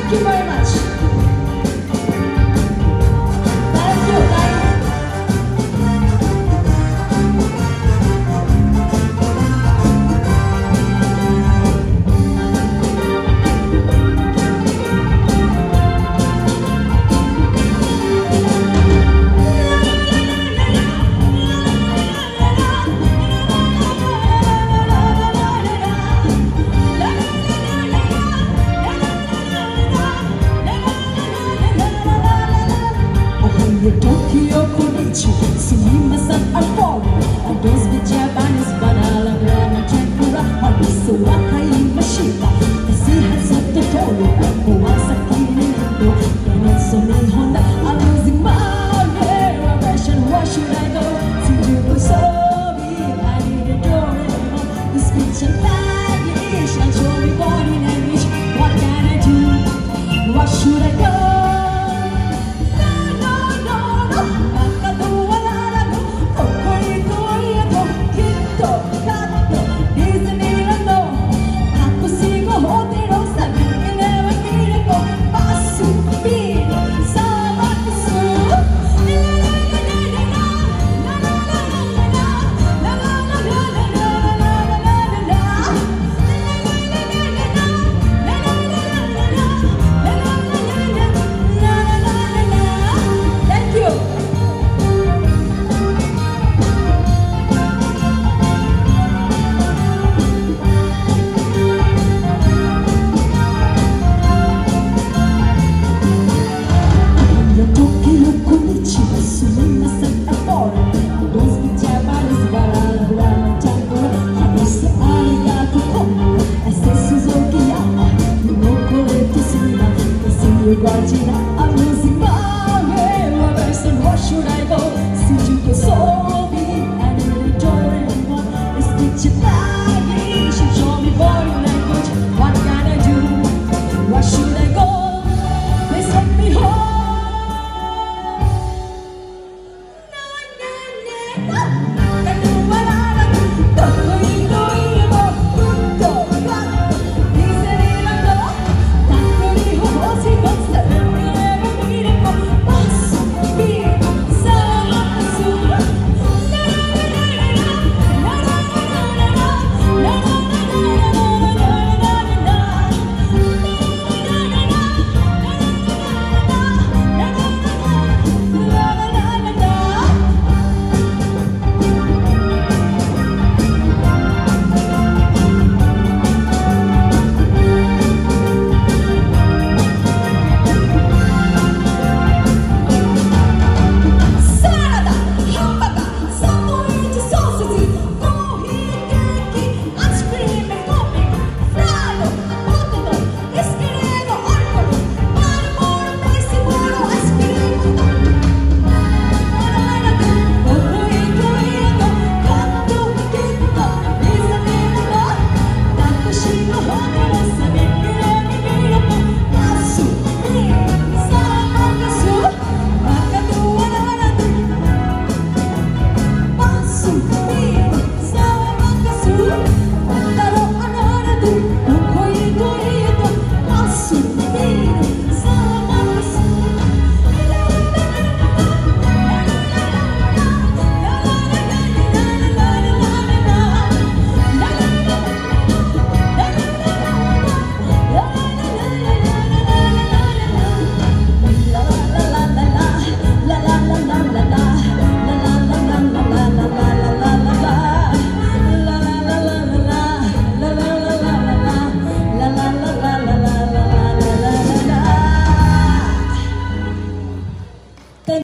Thank you very much. Thank you. Tokyo Konichi, sumimasen ang falling. Those with Japanese banana and tempura, Harisu wakai mashita. Kasi hands up the toll, Kawasaki Nintendo, and so many Honda. I'm losing my direction. Where should I go? Sinjuku Sobi, I need a door. The speech and language, and show me body language. What can I do? Where should I go? Guardina